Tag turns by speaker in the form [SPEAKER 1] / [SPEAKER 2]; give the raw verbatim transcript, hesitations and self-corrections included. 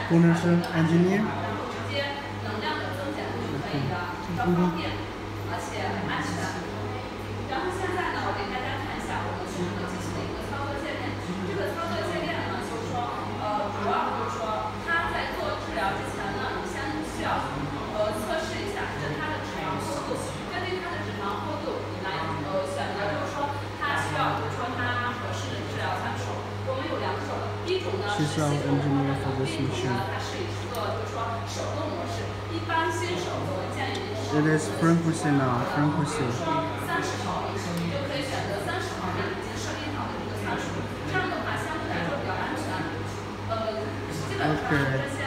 [SPEAKER 1] 工程师 engineer。
[SPEAKER 2] Okay. 而且很安全。然后现在呢，我给大家看一下我们整个机器的一个操作界面。这个操作界面呢，就是说，呃，主要就是说，它在做治疗之前呢，你先需要呃测试一下是它的脂肪厚度，根据它的脂肪厚度，你来呃选择就是说它需要，比如说它合适的治疗参数。我们有两种，第一种呢是系统的，第二种呢它是一个就是说手动模式。一般新手我们建议您。
[SPEAKER 1] It is frequency now, frequency.
[SPEAKER 2] 说三十毫米，你就可以选择三十毫米已经设定好的这个参数，这样的话相对来说比较安全。呃，基本上这些。